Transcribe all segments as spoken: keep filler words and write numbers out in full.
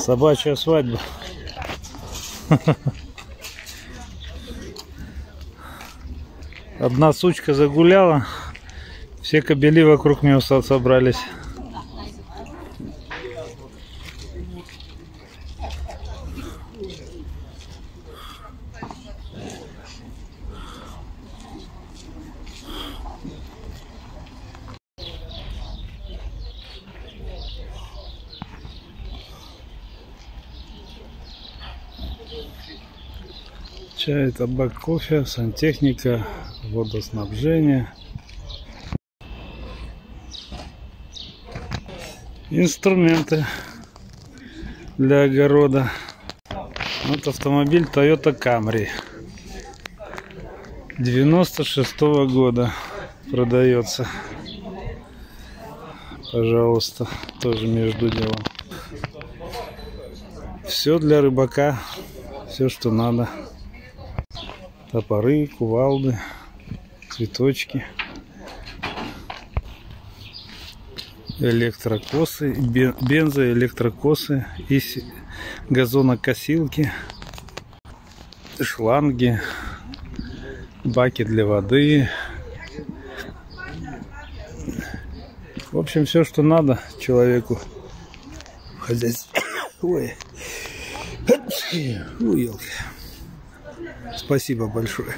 Собачья свадьба. Одна сучка загуляла, все кобели вокруг нее собрались. Чай, табак, кофе, сантехника, водоснабжение, инструменты для огорода. Вот автомобиль Toyota Camry девяносто шестого года продается. Пожалуйста, тоже между делом. Все для рыбака, все, что надо. Топоры, кувалды, цветочки, электрокосы, бензоэлектрокосы и газонокосилки, шланги, баки для воды. В общем, все, что надо человеку в хозяйстве. Ой, ой, елки. Спасибо большое.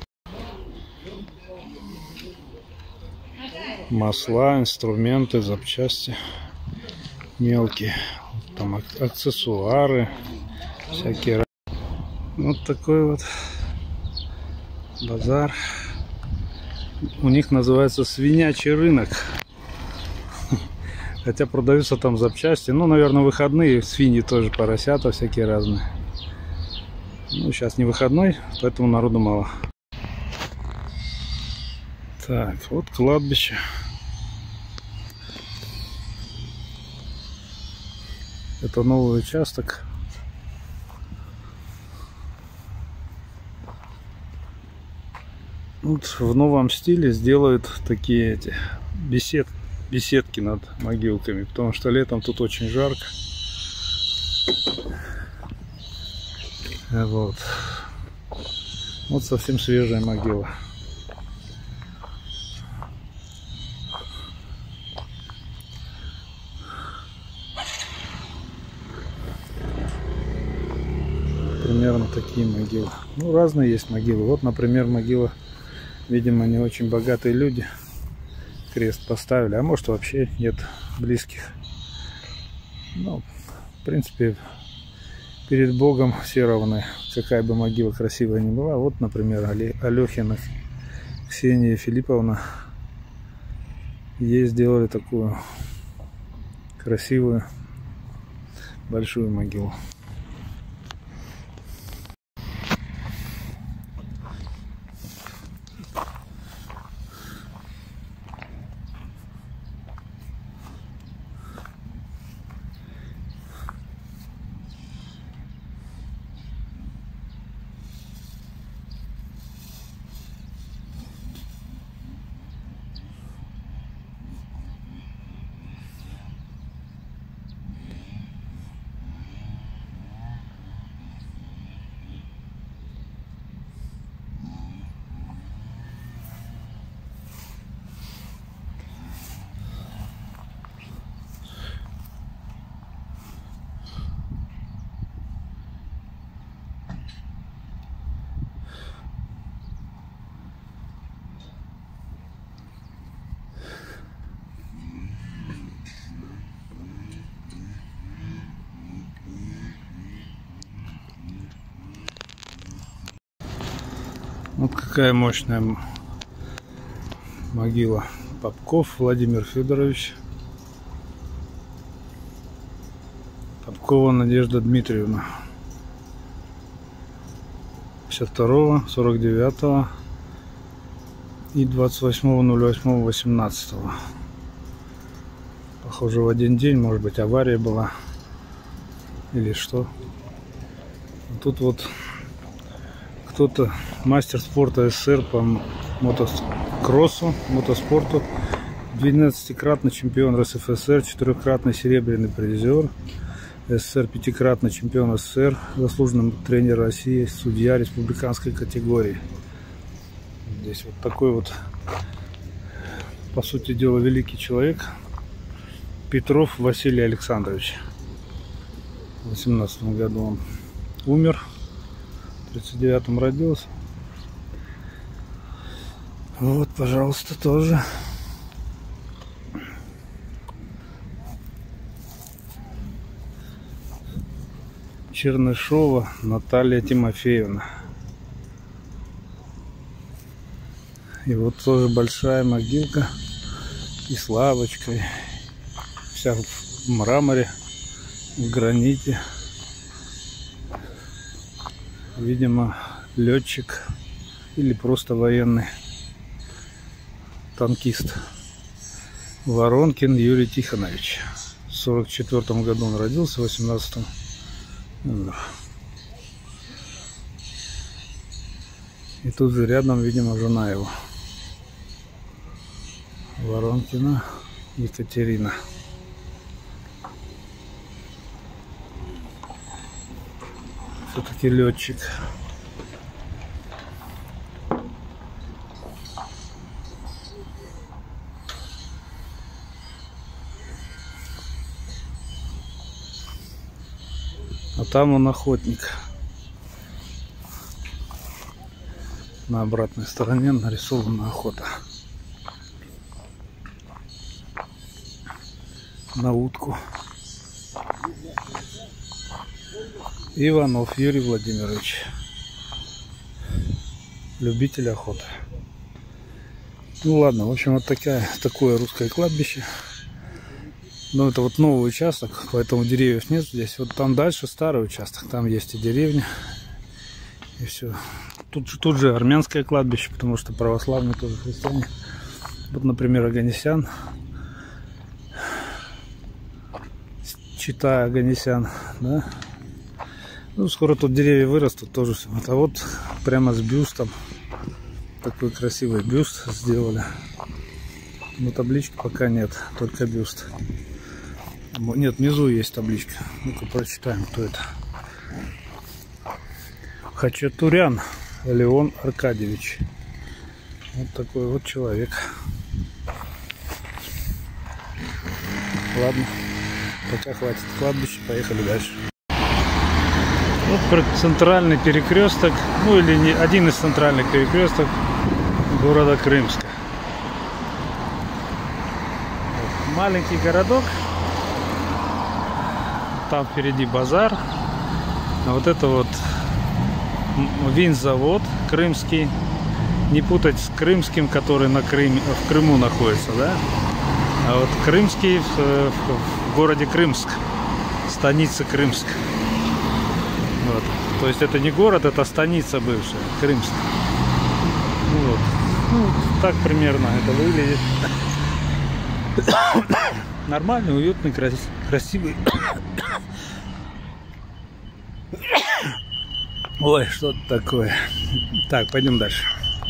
Масла, инструменты, запчасти мелкие, там аксессуары всякие. Вот такой вот базар. У них называется свинячий рынок. Хотя продаются там запчасти. Ну, наверное, выходные свиньи тоже, поросята всякие разные. Ну, сейчас не выходной, поэтому народу мало. Так, вот кладбище. Это новый участок. Вот в новом стиле сделают такие эти бесед, беседки над могилками, потому что летом тут очень жарко. Вот. Вот совсем свежая могила. Примерно такие могилы. Ну, разные есть могилы. Вот, например, могила, видимо, не очень богатые люди крест поставили, а может вообще нет близких. Ну, в принципе, перед Богом все равны, какая бы могила красивая ни была. Вот, например, Алехина Ксения Филипповна. Ей сделали такую красивую большую могилу. Вот какая мощная могила. Попков Владимир Федорович. Попкова Надежда Дмитриевна. пятьдесят второго, сорок девятого и двадцать восьмого ноль восьмого восемнадцатого. Похоже, в один день, может быть, авария была или что. Тут вот кто-то мастер спорта СССР по мотокроссу, мотоспорту, двенадцатикратный чемпион РСФСР, четырехкратный серебряный призер, СССР, пятикратный чемпион СССР, заслуженный тренер России, судья республиканской категории. Здесь вот такой вот, по сути дела, великий человек. Петров Василий Александрович. В восемнадцатом году он умер, в тридцать девятом родился. Вот, пожалуйста, тоже. Чернышова Наталья Тимофеевна. И вот тоже большая могилка и с лавочкой. Вся в мраморе, в граните. Видимо, летчик или просто военный танкист. Воронкин Юрий Тихонович. В сорок четвёртом году он родился, в восемнадцатом умер. И тут же рядом, видимо, жена его. Воронкина Екатерина. Все-таки летчик. А там он охотник. На обратной стороне нарисована охота. На утку. Иванов Юрий Владимирович. Любитель охоты. Ну ладно, в общем, вот такая, такое русское кладбище. Но это вот новый участок, поэтому деревьев нет здесь. Вот там дальше старый участок, там есть и деревня. И все. Тут, тут же армянское кладбище, потому что православные тоже христиане. Вот, например, Оганесян. Чита Оганесян, да? Ну, скоро тут деревья вырастут тоже. Вот, а вот прямо с бюстом. Такой красивый бюст сделали. Но таблички пока нет, только бюст. Нет, внизу есть табличка. Ну-ка прочитаем, кто это. Хачатурян Леон Аркадьевич. Вот такой вот человек. Ладно, пока хватит кладбища, поехали дальше. Вот центральный перекресток, ну или не один из центральных перекресток города Крымска. Вот, маленький городок. Там впереди базар. А вот это вот винзавод крымский. Не путать с крымским, который на Крыме, в Крыму находится, да? А вот крымский в, в, в городе Крымск. Станица Крымск. Вот. То есть это не город, это станица бывшая, Крымск. Вот. Ну, так примерно это выглядит. Нормальный, уютный, красивый. Ой, что-то такое. Так, пойдем дальше.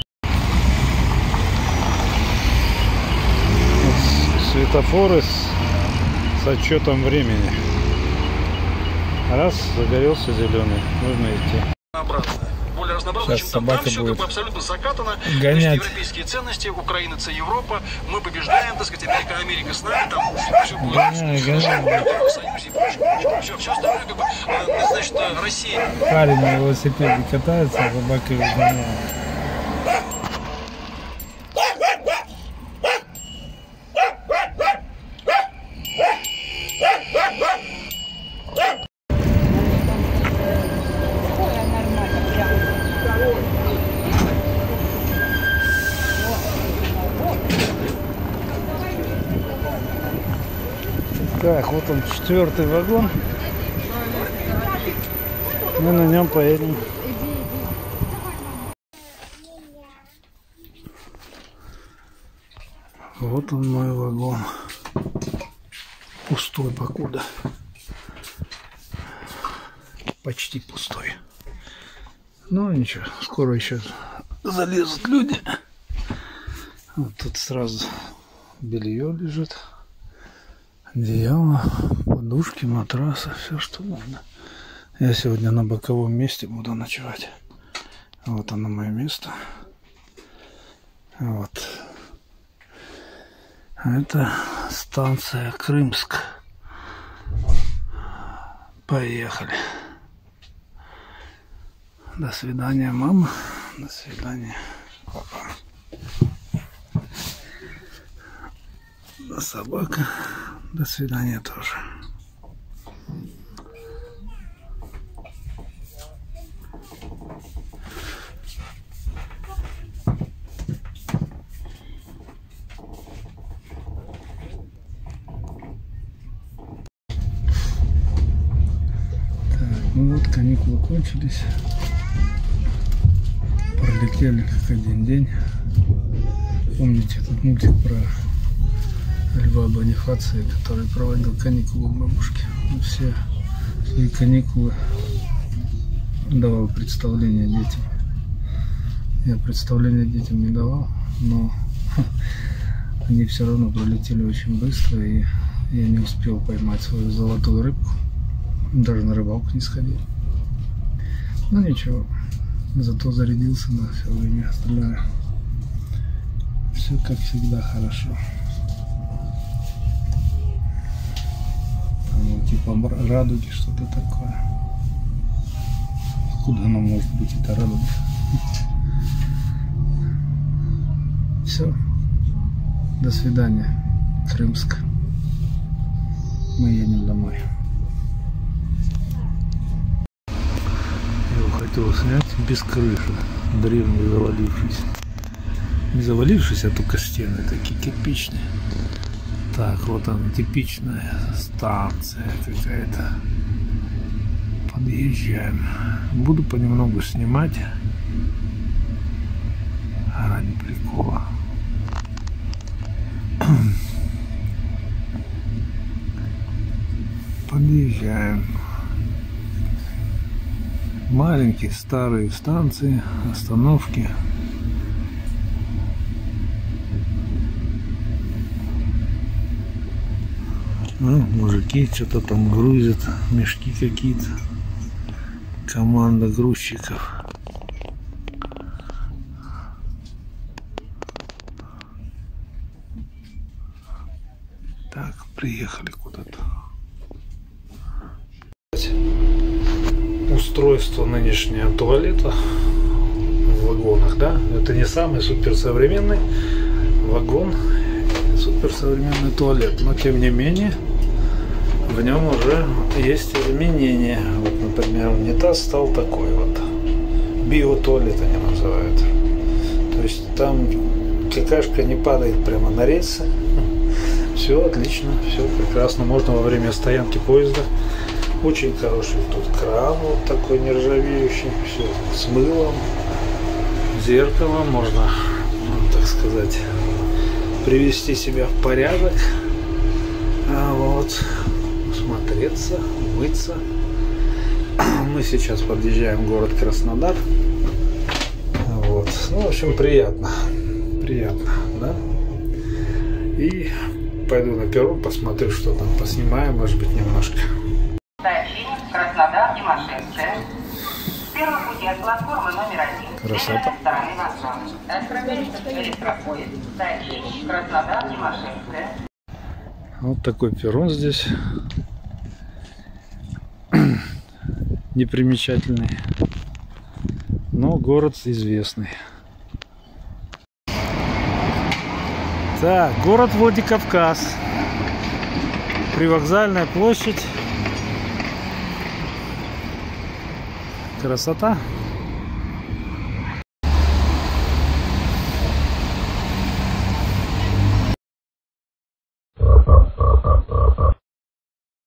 Вот светофоры с, с отчетом времени. Раз, загорелся зеленый, нужно идти. Сейчас собака все будет как бы абсолютно закатано. гонять. То есть европейские ценности, Украина это Европа, мы побеждаем, так сказать, Америка, Америка с нами, там все будет. Гоняй, гоняй. Все, все остальное как бы, значит, Россия. Парень на велосипеде катается, а собака его гоняет. Так, вот он, четвертый вагон. Мы на нем поедем. Вот он, мой вагон. Пустой покуда. Почти пустой. Ну ничего, скоро еще залезут люди. Вот тут сразу белье лежит. Одеяло, подушки, матрасы, все что надо. Я сегодня на боковом месте буду ночевать. Вот оно мое место. Вот. Это станция Крымск. Поехали. До свидания, мама. До свидания, папа. Да, собака. До свидания тоже. Ну вот, каникулы кончились. Пролетели как один день. Помните этот мультик про Льва Бонифация, который проводил каникулы у бабушки? Он все свои каникулы давал представление детям. Я представление детям не давал, но они все равно пролетели очень быстро, и я не успел поймать свою золотую рыбку. Даже на рыбалку не сходил. Ну ничего, зато зарядился на все время остальное. Все как всегда хорошо. Там вот типа радуги, что-то такое. Откуда оно может быть, это радуга? Все. До свидания, Крымск. Мы едем домой. Хотел снять без крыши, древний завалившийся. Не завалившийся, а только стены такие кирпичные. Так, вот она, типичная станция какая-то. Подъезжаем. Буду понемногу снимать ради прикола. Подъезжаем. Маленькие старые станции, остановки. Ну, мужики что-то там грузят, мешки какие-то. Команда грузчиков. Так, приехали куда-то. Устройство нынешнего туалета в вагонах, да, это не самый суперсовременный вагон, суперсовременный туалет, но тем не менее в нем уже есть изменения. Вот, например, унитаз стал такой вот, биотуалет они называют, то есть там какашка не падает прямо на рельсы, все отлично, все прекрасно, можно во время стоянки поезда. Очень хороший тут кран, вот такой нержавеющий, все с мылом, зеркало, можно, ну, так сказать, привести себя в порядок, а вот, смотреться, умыться. Мы сейчас подъезжаем в город Краснодар, вот, ну, в общем, приятно, приятно, да, и пойду на перрон, посмотрю, что там, поснимаю, может быть, немножко. Сообщение Краснодар, Тимошевская. С первого пути от платформы номер один. Красота. Стороны вокзала. Отправляется электропоезд. Сообщение Краснодар, Тимошевская. Вот такой перрон здесь. Непримечательный. Но город известный. Так, город Владикавказ. Привокзальная площадь. Красота.